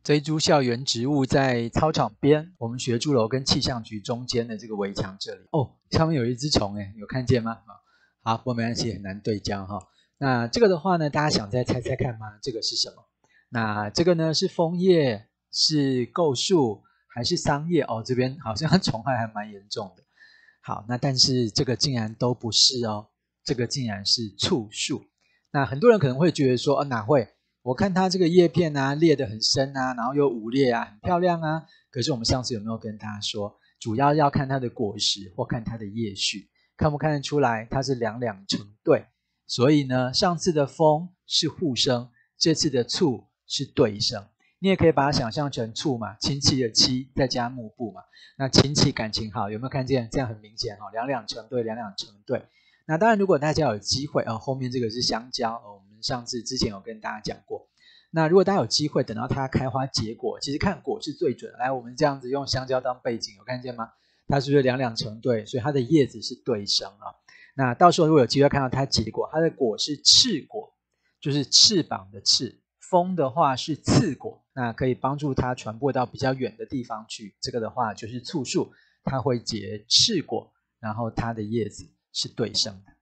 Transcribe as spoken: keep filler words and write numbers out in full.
这一株校园植物在操场边，我们学助楼跟气象局中间的这个围墙这里。哦，上面有一只虫诶，有看见吗？好，不过没关系，很难对焦哈。那这个的话呢，大家想再猜猜看吗？这个是什么？那这个呢是枫叶，是构树，还是桑叶？哦，这边好像虫害还蛮严重的。好，那但是这个竟然都不是哦，这个竟然是醋树。那很多人可能会觉得说，哦，哪会？我看它这个叶片啊，裂得很深啊，然后又五裂啊，很漂亮啊。可是我们上次有没有跟大家说，主要要看它的果实或看它的叶序，看不看得出来它是两两成对？所以呢，上次的风是互生，这次的醋是对生。你也可以把它想象成醋嘛，亲戚的戚再加木部嘛。那亲戚感情好，有没有看见？这样很明显哦，两两成对，两两成对。那当然，如果大家有机会哦，后面这个是香蕉哦，我们上次之前有跟大家讲过。那如果大家有机会等到它开花结果，其实看果是最准的。来，我们这样子用香蕉当背景，有看见吗？它是不是两两成对？所以它的叶子是对生啊。那到时候如果有机会看到它结果，它的果是翅果，就是翅膀的翅。风的话是刺果，那可以帮助它传播到比较远的地方去。这个的话就是醋树，它会结翅果，然后它的叶子是对生的。